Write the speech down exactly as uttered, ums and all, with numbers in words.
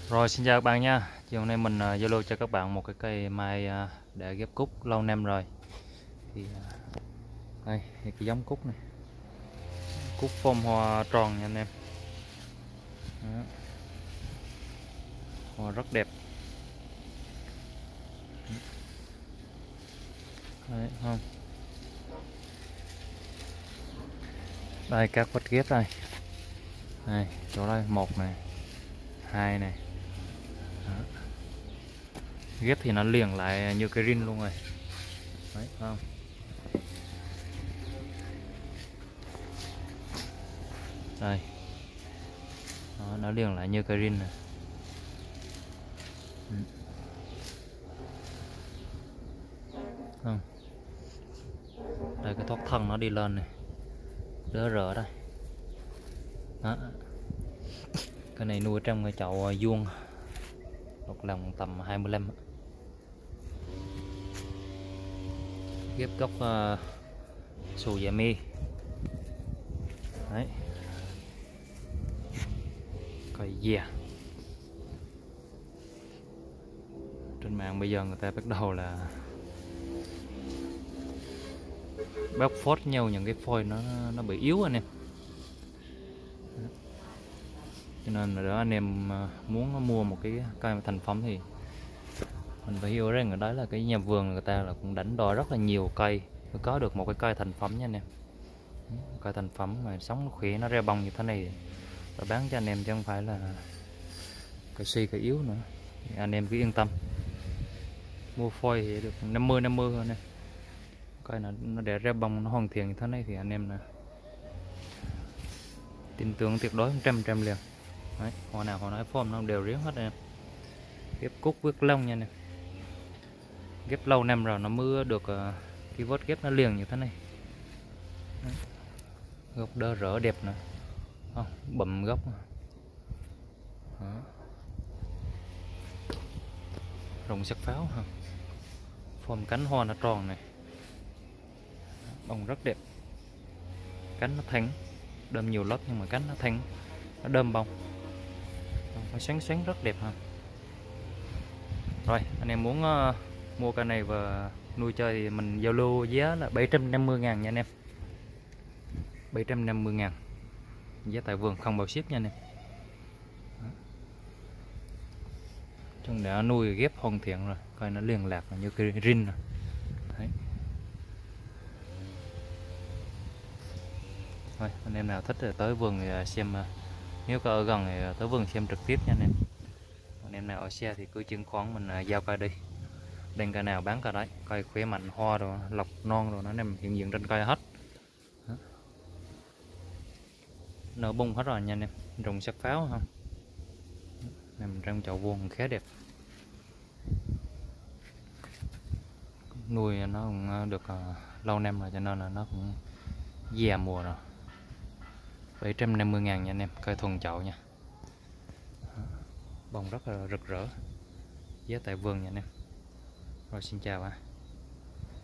Rồi xin chào các bạn nha. Chiều nay mình uh, Zalo cho các bạn một cái cây mai uh, để ghép cúc lâu năm rồi. Thì uh, đây cái giống cúc này, cúc form hoa tròn nha anh em. Đó. Hoa rất đẹp. Đấy, không? Đây các vết ghép đây. Này, chỗ đây một này, hai này. Đó. Ghép thì nó liền lại như cái rin luôn rồi. Đấy, không? Đây. Đó, nó liền lại như cái rin này. Ừ. Không? Đây cái thoát thân nó đi lên này, đỡ rỡ đây. Đó. Cái này nuôi trong cái chậu vuông, một lòng tầm hai mươi lăm. Ghép gốc uh, xù dạ mi. Đấy, cây dè. Trên mạng bây giờ người ta bắt đầu là bóc phốt nhau những cái phôi nó nó bị yếu anh em. Cho nên là đó, anh em muốn mua một cái cây thành phẩm thì mình phải hiểu rằng ở đó là cái nhà vườn người ta là cũng đánh đo rất là nhiều cây mới có được một cái cây thành phẩm nha anh em. Cây thành phẩm mà sống nó khỏe, nó ra bông như thế này và bán cho anh em chứ không phải là cây suy cây yếu nữa. Thì anh em cứ yên tâm, mua phôi thì được năm mươi năm mươi thôi nè. Cây nó nó để ra bông nó hoàn thiện như thế này thì anh em là tin tưởng tuyệt đối một trăm phần trăm liền. Đấy, hoa nào hoa nói form nó đều riết hết em. Ghép cúc quyết lông nha nè, ghép lâu năm rồi nó mới được uh, cái vớt ghép nó liền như thế này. Đấy. Gốc đơ rỡ đẹp nữa, oh, bầm gốc. Đó. Rồng sắc pháo ha, form cánh hoa nó tròn này, bông rất đẹp, cánh nó thẳng, đơm nhiều lớp nhưng mà cánh nó thẳng, nó đơm bông, nó xoắn xoắn rất đẹp ha. Rồi anh em muốn uh, mua cây này và nuôi chơi thì mình giao lưu giá là bảy trăm năm mươi ngàn nha anh em, bảy trăm năm mươi ngàn, giá tại vườn không bao ship nha anh em. Chúng đã nuôi ghép hoàn thiện rồi, coi nó liền lạc như cái rin rồi. Đấy. Thôi anh em nào thích thì tới vườn thì xem, nếu có ở gần thì tới vườn xem trực tiếp nha anh em. Anh em nào ở xe thì cứ chứng khoán mình giao cây đi, đen cây nào bán cây đấy, cây khỏe mạnh, hoa rồi lọc non rồi nó nằm hiện diện trên cây hết. Đó. Nở bung hết rồi nha anh em, rồng sắc pháo không, nằm trong chậu vuông khá đẹp, nuôi nó cũng được uh, lâu năm rồi cho nên là nó cũng già mùa rồi. Bảy trăm năm mươi ngàn nha anh em, cây thuần chậu nha. Đó. Bông rất là rực rỡ, giá tại vườn nha anh em. Rồi xin chào ạ. À.